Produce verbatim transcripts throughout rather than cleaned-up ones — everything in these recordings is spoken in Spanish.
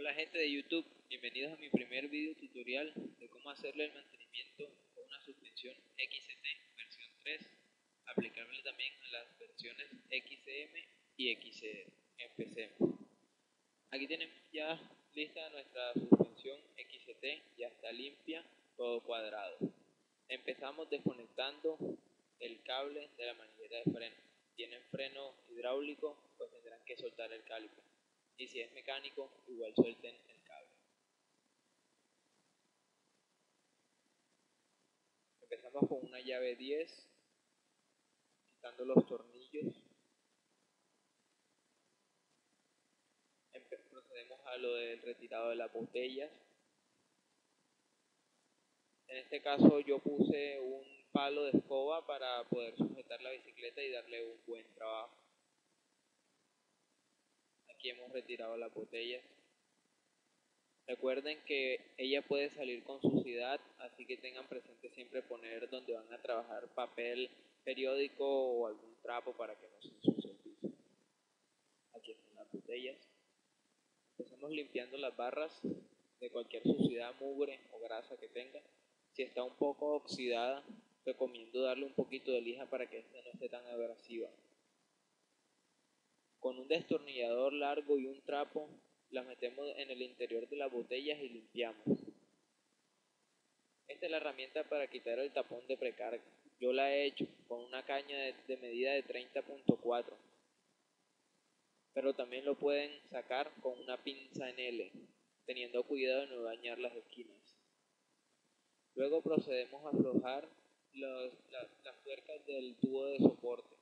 Hola gente de YouTube, bienvenidos a mi primer video tutorial de cómo hacerle el mantenimiento a una suspensión X C T versión tres, aplicable también a las versiones X C M y X C R. Empecemos. Aquí tenemos ya lista nuestra suspensión X C T, ya está limpia, todo cuadrado. Empezamos desconectando el cable de la manigueta de freno. Si tienen freno hidráulico, pues tendrán que soltar el caliper. Y si es mecánico, igual suelten el cable. Empezamos con una llave diez, quitando los tornillos. Empe procedemos a lo del retirado de las botellas. En este caso yo puse un palo de escoba para poder sujetar la bicicleta y darle un buen trabajo. Aquí hemos retirado las botellas. Recuerden que ella puede salir con suciedad, así que tengan presente siempre poner donde van a trabajar papel periódico o algún trapo para que no se ensucie el piso. Aquí están las botellas. Empezamos limpiando las barras de cualquier suciedad, mugre o grasa que tenga. Si está un poco oxidada, recomiendo darle un poquito de lija para que esta no esté tan abrasiva. Con un destornillador largo y un trapo, las metemos en el interior de las botellas y limpiamos. Esta es la herramienta para quitar el tapón de precarga. Yo la he hecho con una caña de, de medida de treinta punto cuatro, pero también lo pueden sacar con una pinza en L, teniendo cuidado de no dañar las esquinas. Luego procedemos a aflojar los, las, las tuercas del tubo de soporte.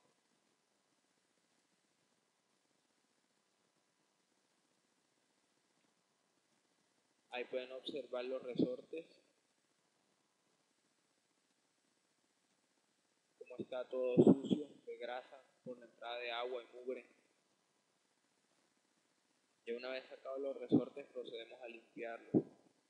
Ahí pueden observar los resortes, como está todo sucio de grasa por la entrada de agua y mugre. Y una vez sacados los resortes, procedemos a limpiarlos.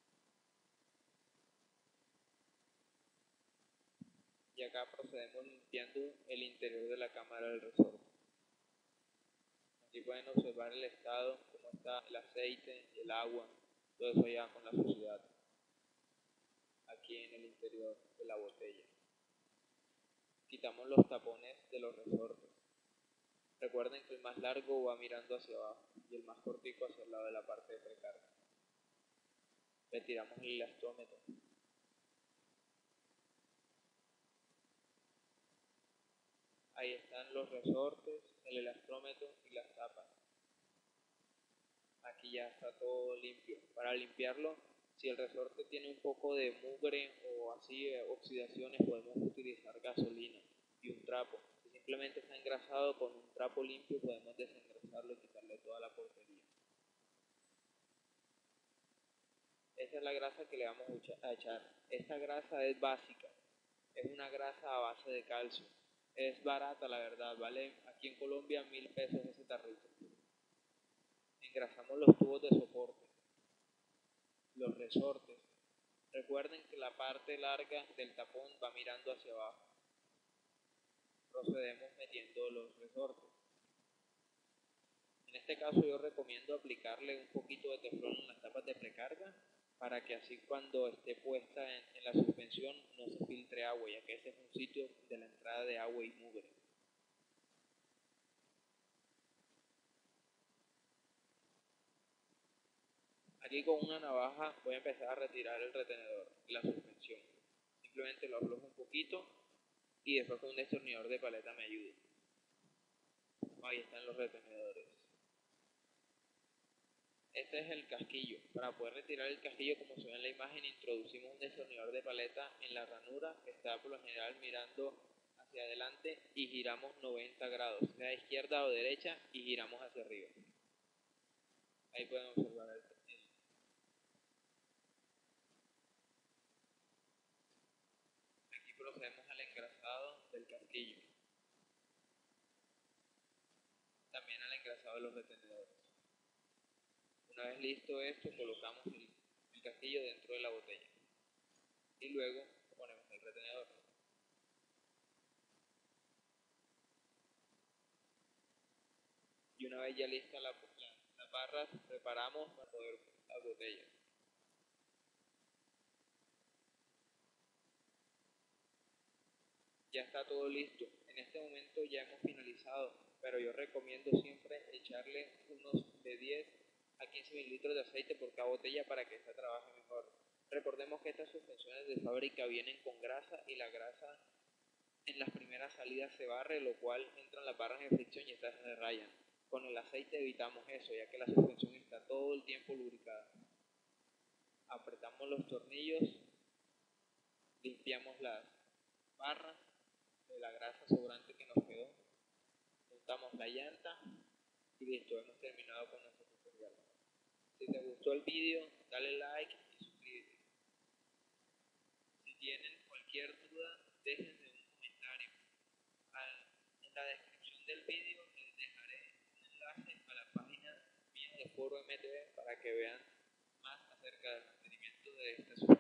Y acá procedemos limpiando el interior de la cámara del resorte. Aquí pueden observar el estado, cómo está el aceite y el agua, todo eso ya con la suciedad aquí en el interior de la botella. Quitamos los tapones de los resortes. Recuerden que el más largo va mirando hacia abajo y el más cortico hacia el lado de la parte de precarga. Retiramos el elastrómetro. Ahí están los resortes, el elastrómetro y las tapas. Aquí ya está todo limpio. Para limpiarlo, si el resorte tiene un poco de mugre o así eh, oxidaciones, podemos utilizar gasolina y un trapo. Si simplemente está engrasado, con un trapo limpio podemos desengrasarlo y quitarle toda la porquería. Esta es la grasa que le vamos a echar. Esta grasa es básica, es una grasa a base de calcio. Es barata, la verdad, vale aquí en Colombia mil pesos ese tarrito. Engrasamos los tubos de soporte, los resortes. Recuerden que la parte larga del tapón va mirando hacia abajo. Procedemos metiendo los resortes. En este caso yo recomiendo aplicarle un poquito de teflón en las tapas de precarga para que así cuando esté puesta en, en la suspensión no se filtre agua, ya que este es un sitio de la entrada de agua y mugre. Aquí con una navaja voy a empezar a retirar el retenedor y la suspensión. Simplemente lo aflojo un poquito y después con un destornillador de paleta me ayuda. Ahí están los retenedores. Este es el casquillo. Para poder retirar el casquillo, como se ve en la imagen, introducimos un destornillador de paleta en la ranura que está por lo general mirando hacia adelante y giramos noventa grados, sea izquierda o derecha, y giramos hacia arriba. Ahí pueden observar el casquillo. Aquí procedemos al engrasado del casquillo. También al engrasado de los retenedores. Una vez listo esto, colocamos el, el casquillo dentro de la botella y luego ponemos el retenedor. Y una vez ya lista la, la, la barras preparamos para poder las botellas. Ya está todo listo. En este momento ya hemos finalizado, pero yo recomiendo siempre echarle unos de diez a quince mililitros de aceite por cada botella para que esta trabaje mejor. Recordemos que estas suspensiones de fábrica vienen con grasa y la grasa en las primeras salidas se barre, lo cual entran las barras en fricción y estas se rayan. Con el aceite evitamos eso, ya que la suspensión está todo el tiempo lubricada. Apretamos los tornillos, limpiamos las barras de la grasa sobrante que nos quedó, montamos la llanta y listo, hemos terminado con nuestro tutorial. Si te gustó el vídeo, dale like y suscríbete. Si tienen cualquier duda, déjenme un comentario. Al, en la descripción del vídeo les dejaré un enlace a la página mía de Foro M T V para que vean más acerca del mantenimiento de esta suspensión.